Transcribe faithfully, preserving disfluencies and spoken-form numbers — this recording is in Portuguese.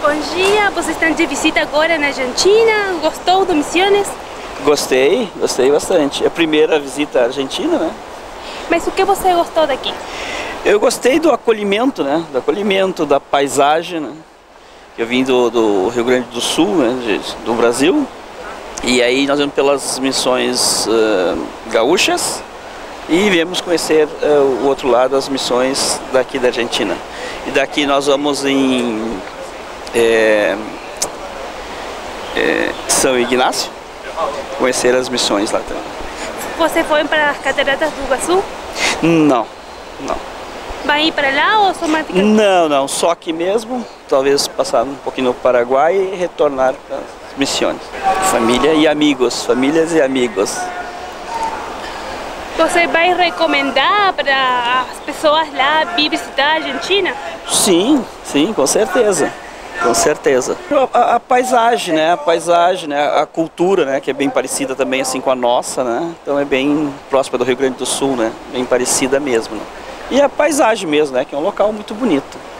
Bom dia, vocês estão de visita agora na Argentina, gostou do Misiones? Gostei, gostei bastante. É a primeira visita à Argentina, né? Mas o que você gostou daqui? Eu gostei do acolhimento, né? Do acolhimento, da paisagem, né? Eu vim do, do Rio Grande do Sul, né? De, do Brasil. E aí nós vamos pelas missões uh, gaúchas e viemos conhecer uh, o outro lado, as missões daqui da Argentina. E daqui nós vamos em é, é, São Ignácio, conhecer as missões lá também. Você foi para as Cataratas do Iguaçu? Não, não. Vai ir para lá ou somente? Não, não, só aqui mesmo, talvez passar um pouquinho no Paraguai e retornar para as missões. Família e amigos, famílias e amigos. Você vai recomendar para as pessoas lá vir visitar a Argentina? Sim, sim, com certeza. Com certeza. A, a paisagem, né? A paisagem, né? A cultura, né? Que é bem parecida também assim com a nossa, né? Então é bem próxima do Rio Grande do Sul, né? Bem parecida mesmo, né? E a paisagem mesmo, né? Que é um local muito bonito.